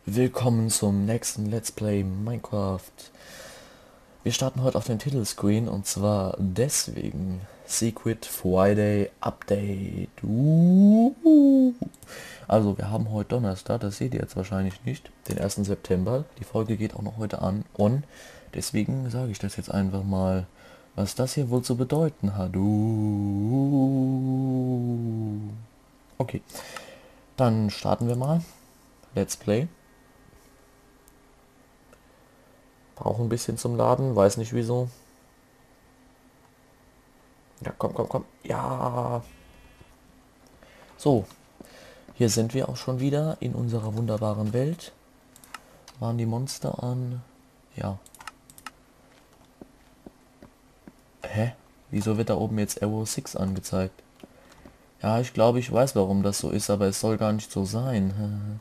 Willkommen zum nächsten Let's Play Minecraft. Wir starten heute auf dem Titelscreen und zwar deswegen Secret Friday Update. Also wir haben heute Donnerstag, das seht ihr jetzt wahrscheinlich nicht, den 1. September. Die Folge geht auch noch heute an und deswegen sage ich das jetzt einfach mal, was das hier wohl zu bedeuten hat. Okay, dann starten wir mal. Let's Play. Brauche ein bisschen zum Laden, weiß nicht wieso. Ja, komm, komm, komm. Ja. So, hier sind wir auch schon wieder in unserer wunderbaren Welt. Waren die Monster an? Ja. Hä? Wieso wird da oben jetzt Arrow 6 angezeigt? Ja, ich glaube, ich weiß, warum das so ist, aber es soll gar nicht so sein.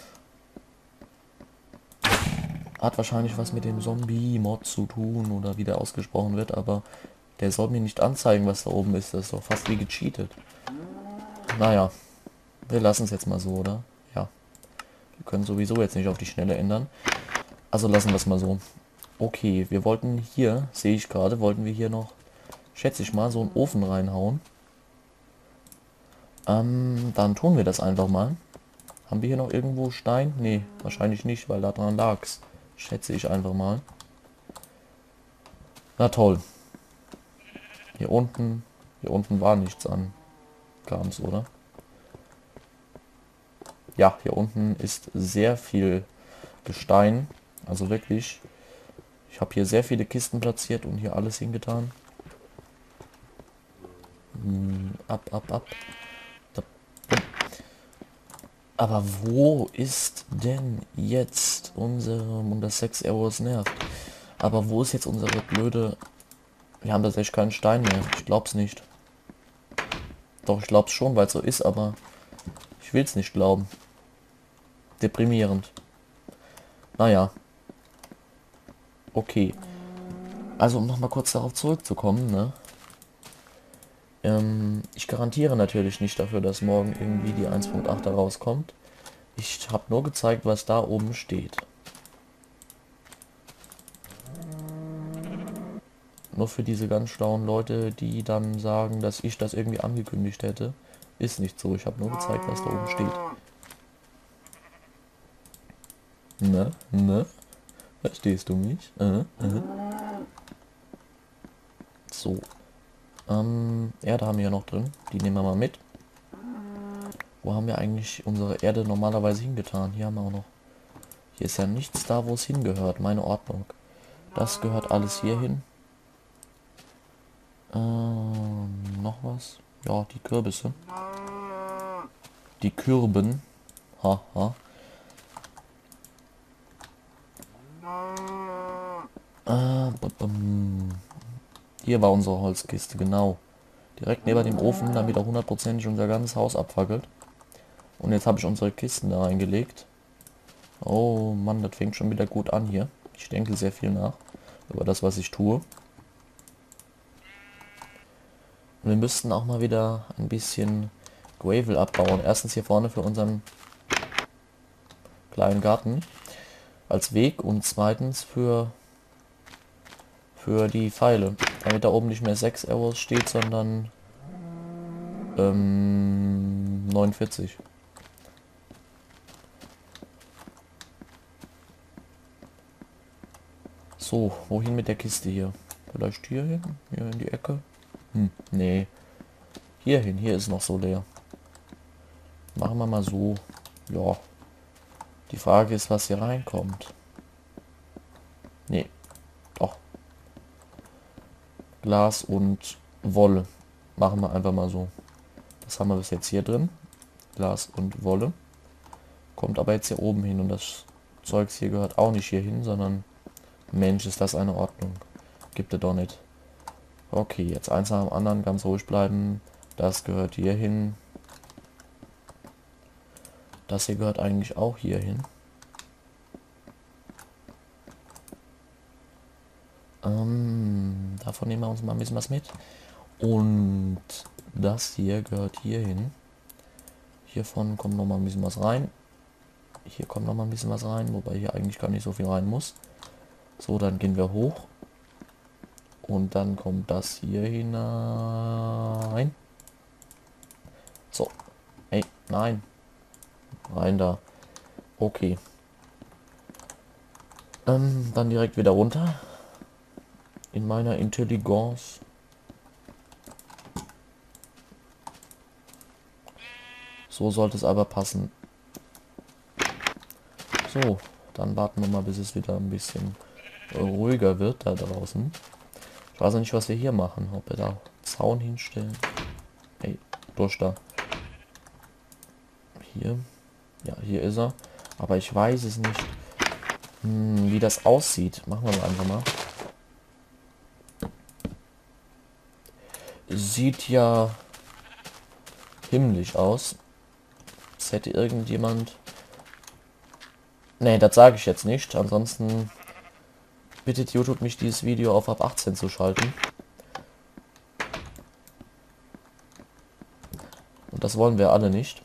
Hat wahrscheinlich was mit dem Zombie-Mod zu tun oder wie der ausgesprochen wird, aber der soll mir nicht anzeigen, was da oben ist. Das ist doch fast wie gecheatet. Naja, wir lassen es jetzt mal so, oder? Ja. Wir können sowieso jetzt nicht auf die Schnelle ändern. Also lassen wir es mal so. Okay, wir wollten hier, sehe ich gerade, wollten wir hier noch, schätze ich mal, so einen Ofen reinhauen. Dann tun wir das einfach mal. Haben wir hier noch irgendwo Stein? Nee, wahrscheinlich nicht, weil da dran lag's. Schätze ich einfach mal. Na toll. Hier unten war nichts an Krams, oder? Ja, hier unten ist sehr viel Gestein. Also wirklich. Ich habe hier sehr viele Kisten platziert und hier alles hingetan. Ab. Da. Aber wo ist denn jetzt das 6 Arrows nervt? Aber wo ist jetzt unsere blöde... Wir haben tatsächlich keinen Stein mehr. Ich glaub's nicht. Doch, ich glaub's schon, weil es so ist, aber ich will's nicht glauben. Deprimierend. Naja. Okay. Also, um nochmal kurz darauf zurückzukommen, ne? Ich garantiere natürlich nicht dafür, dass morgen irgendwie die 1.8 da rauskommt. Ich habe nur gezeigt, was da oben steht. Nur für diese ganz schlauen Leute, die dann sagen, dass ich das irgendwie angekündigt hätte. Ist nicht so. Ich habe nur gezeigt, was da oben steht. Ne? Ne? Verstehst du mich? So. Erde haben wir ja noch drin. Die nehmen wir mal mit. Wo haben wir eigentlich unsere Erde normalerweise hingetan? Hier haben wir auch noch. Hier ist ja nichts da, wo es hingehört. Meine Ordnung. Das gehört alles hier hin. Noch was? Ja, die Kürbisse. Die Kürben. Haha. Hier war unsere Holzkiste, genau. Direkt neben dem Ofen, damit er hundertprozentig unser ganzes Haus abfackelt. Und jetzt habe ich unsere Kisten da reingelegt. Oh Mann, das fängt schon wieder gut an hier. Ich denke sehr viel nach über das, was ich tue. Und wir müssten auch mal wieder ein bisschen Gravel abbauen. Erstens hier vorne für unseren kleinen Garten als Weg und zweitens für die Pfeile. Damit da oben nicht mehr 6 Arrows steht, sondern 49. So, wohin mit der Kiste hier? Vielleicht hier hin? Hier in die Ecke? Nee. Hier hin, hier ist noch so leer. Machen wir mal so. Ja. Die Frage ist, was hier reinkommt. Nee. Doch. Glas und Wolle. Machen wir einfach mal so. Das haben wir bis jetzt hier drin. Glas und Wolle. Kommt aber jetzt hier oben hin und das Zeugs hier gehört auch nicht hier hin, sondern Mensch, ist das eine Ordnung. Gibt es doch nicht. Okay, jetzt eins nach dem anderen, ganz ruhig bleiben. Das gehört hier hin. Das hier gehört eigentlich auch hier hin. Davon nehmen wir uns mal ein bisschen was mit. Und das hier gehört hier hin. Hiervon kommt noch mal ein bisschen was rein. Hier kommt noch mal ein bisschen was rein, wobei hier eigentlich gar nicht so viel rein muss. So, dann gehen wir hoch. Und dann kommt das hier hinein. So. Ey, nein. Rein da. Okay. Dann direkt wieder runter. In meiner Intelligenz. So sollte es aber passen. So, dann warten wir mal, bis es wieder ein bisschen ruhiger wird da draußen. Ich weiß nicht, was wir hier machen. Ob wir da Zaun hinstellen. Ey, durch da. Hier. Ja, hier ist er. Aber ich weiß es nicht, wie das aussieht. Machen wir einfach mal. Sieht ja himmlisch aus. Es hätte irgendjemand... Ne, das sage ich jetzt nicht. Ansonsten bittet YouTube mich, dieses Video auf ab 18 zu schalten. Und das wollen wir alle nicht.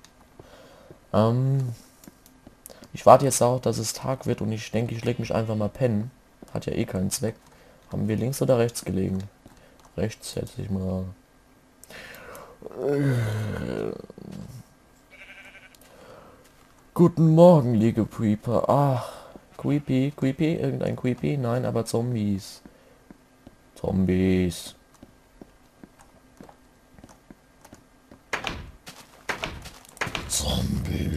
Ich warte jetzt auch, dass es Tag wird und ich denke, ich lege mich einfach mal pennen. Hat ja eh keinen Zweck. Haben wir links oder rechts gelegen? Rechts setze ich mal. Guten Morgen, liebe Creeper. Ach, creepy, creepy, irgendein creepy? Nein, aber Zombies. Zombies. Zombie.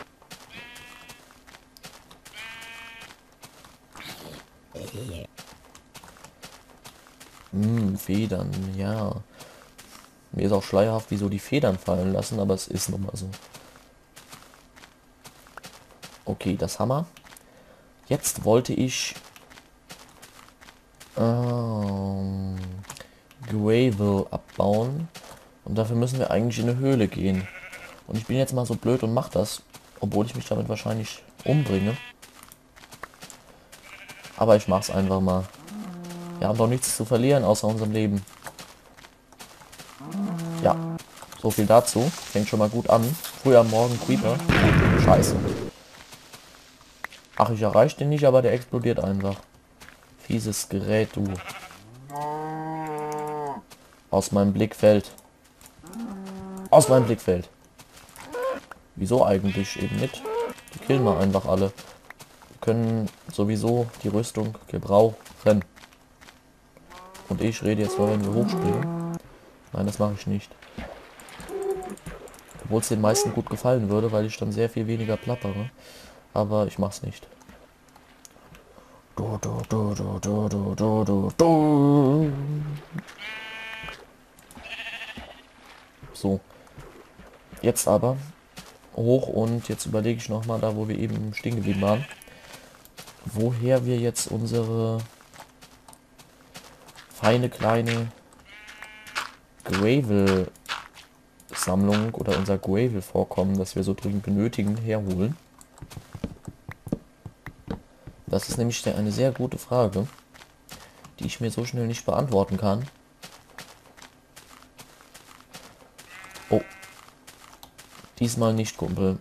Federn, ja. Mir ist auch schleierhaft, wieso die Federn fallen lassen, aber es ist nun mal so. Okay, das Hammer. Jetzt wollte ich Gravel abbauen. Und dafür müssen wir eigentlich in eine Höhle gehen. Und ich bin jetzt mal so blöd und mache das, obwohl ich mich damit wahrscheinlich umbringe. Aber ich mach's einfach mal. Wir haben doch nichts zu verlieren außer unserem Leben. Ja, so viel dazu. Fängt schon mal gut an. Früh am Morgen Creeper. Scheiße. Ach, ich erreiche den nicht, aber der explodiert einfach. Fieses Gerät, du. Aus meinem Blickfeld. Aus meinem Blickfeld. Wieso eigentlich eben nicht? Die killen wir einfach alle. Wir können sowieso die Rüstung gebrauchen. Und ich rede jetzt nur, wenn wir hochspringen. Nein, das mache ich nicht. Obwohl es den meisten gut gefallen würde, weil ich dann sehr viel weniger plappere. Aber ich mach's nicht. So. Jetzt aber hoch und jetzt überlege ich nochmal da, wo wir eben stehen geblieben waren. Woher wir jetzt unsere feine kleine Gravel-Sammlung oder unser Gravel-Vorkommen, das wir so dringend benötigen, herholen. Das ist nämlich eine sehr gute Frage, die ich mir so schnell nicht beantworten kann. Oh. Diesmal nicht, Kumpel.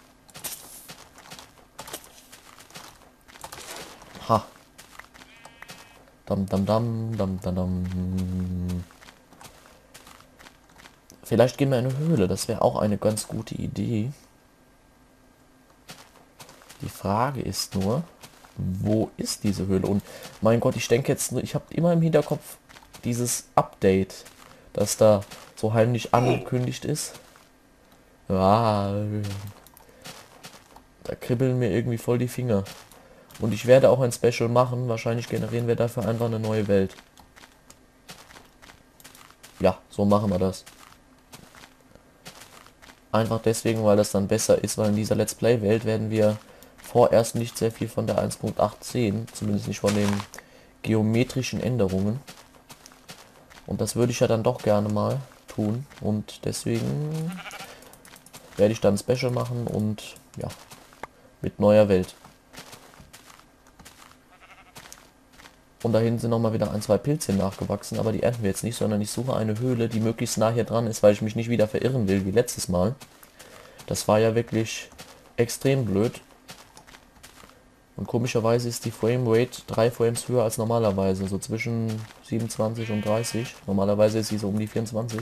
Ha. Dam, dam, dam, dam, dam, dam. Vielleicht gehen wir in eine Höhle, das wäre auch eine ganz gute Idee. Die Frage ist nur, wo ist diese Höhle? Und mein Gott, ich denke jetzt, ich habe immer im Hinterkopf dieses Update, das da so heimlich angekündigt ist. Ja, da kribbeln mir irgendwie voll die Finger. Und ich werde auch ein Special machen. Wahrscheinlich generieren wir dafür einfach eine neue Welt. Ja, so machen wir das. Einfach deswegen, weil das dann besser ist, weil in dieser Let's Play Welt werden wir vorerst nicht sehr viel von der 1.8 sehen. Zumindest nicht von den geometrischen Änderungen. Und das würde ich ja dann doch gerne mal tun. Und deswegen werde ich dann ein Special machen und ja, mit neuer Welt. Und da hinten sind noch mal wieder ein, zwei Pilze nachgewachsen, aber die ernten wir jetzt nicht, sondern ich suche eine Höhle, die möglichst nah hier dran ist, weil ich mich nicht wieder verirren will wie letztes Mal. Das war ja wirklich extrem blöd. Und komischerweise ist die Framerate 3 Frames höher als normalerweise, so zwischen 27 und 30. Normalerweise ist sie so um die 24.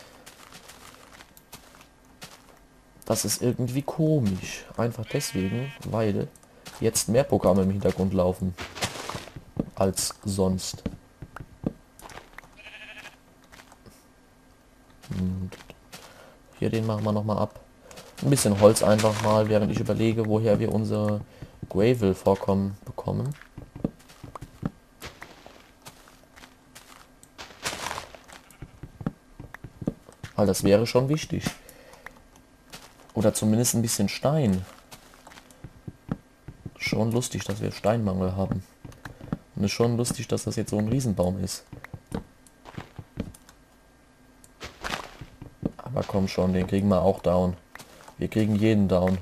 Das ist irgendwie komisch. Einfach deswegen, weil jetzt mehr Programme im Hintergrund laufen als sonst. Und hier den machen wir nochmal ab. Ein bisschen Holz einfach mal, während ich überlege, woher wir unsere Gravel-Vorkommen bekommen. Weil das wäre schon wichtig. Oder zumindest ein bisschen Stein. Schon lustig, dass wir Steinmangel haben. Und es ist schon lustig, dass das jetzt so ein Riesenbaum ist. Aber komm schon, den kriegen wir auch down. Wir kriegen jeden down.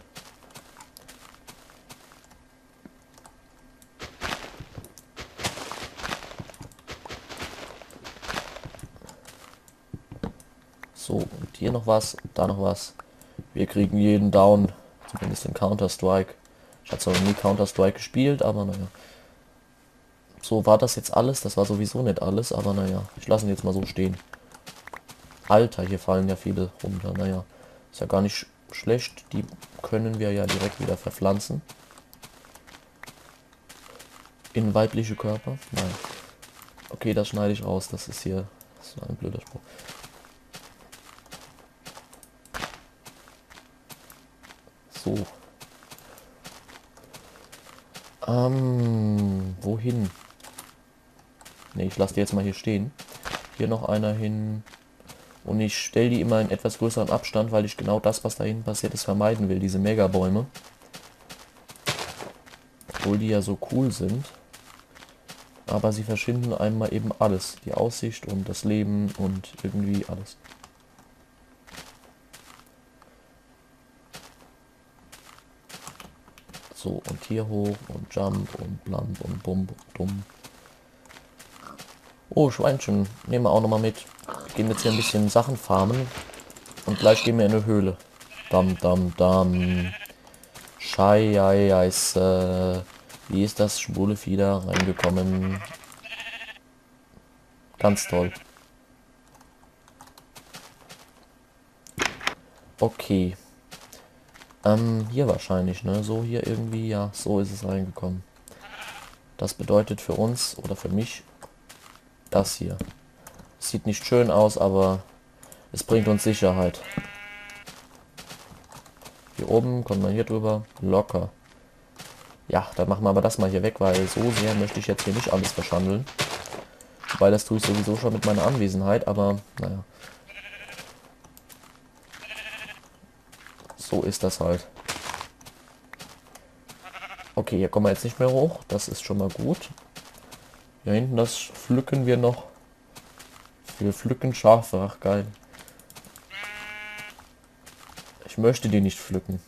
So, und hier noch was, da noch was. Wir kriegen jeden down. Zumindest in Counter-Strike. Ich hatte zwar noch nie Counter-Strike gespielt, aber naja. So war das jetzt alles. Das war sowieso nicht alles, aber naja. Ich lasse ihn jetzt mal so stehen. Alter, hier fallen ja viele runter. Naja, ist ja gar nicht schlecht. Die können wir ja direkt wieder verpflanzen. In weibliche Körper? Nein. Okay, das schneide ich raus. Das ist hier so ein blöder Spruch. So. Wohin? Ne, ich lasse die jetzt mal hier stehen. Hier noch einer hin. Und ich stelle die immer in etwas größeren Abstand, weil ich genau das, was da hinten passiert ist, vermeiden will. Diese Megabäume. Obwohl die ja so cool sind. Aber sie verschwinden einmal eben alles. Die Aussicht und das Leben und irgendwie alles. So, und hier hoch und Jump und Blamp und Bum und Dumm. Oh, Schweinchen. Nehmen wir auch nochmal mit. Gehen jetzt hier ein bisschen Sachen farmen. Und gleich gehen wir in eine Höhle. Dam, dam, dam. Scheiße. Wie ist das schwule Vieh da reingekommen? Ganz toll. Okay. Hier wahrscheinlich, ne? So hier irgendwie, ja, so ist es reingekommen. Das bedeutet für uns oder für mich das hier. Sieht nicht schön aus, aber es bringt uns Sicherheit. Hier oben kommt man hier drüber. Locker. Ja, dann machen wir aber das mal hier weg, weil so sehr möchte ich jetzt hier nicht alles verschandeln. Wobei, das tue ich sowieso schon mit meiner Anwesenheit, aber naja. So ist das halt. Okay, hier kommen wir jetzt nicht mehr hoch. Das ist schon mal gut. Hier hinten, das pflücken wir noch. Wir pflücken Schafe. Ach, geil. Ich möchte die nicht pflücken.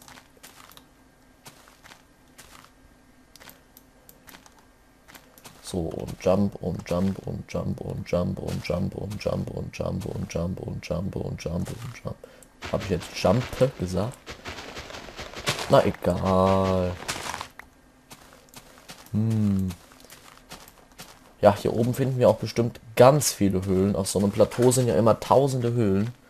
So, und Jump und Jump und Jump und Jump und Jump und Jump und Jump und Jump und Jump und Jump und Jump. Habe ich jetzt Jump gesagt? Na egal. Ja, hier oben finden wir auch bestimmt ganz viele Höhlen. Auf so einem Plateau sind ja immer tausende Höhlen.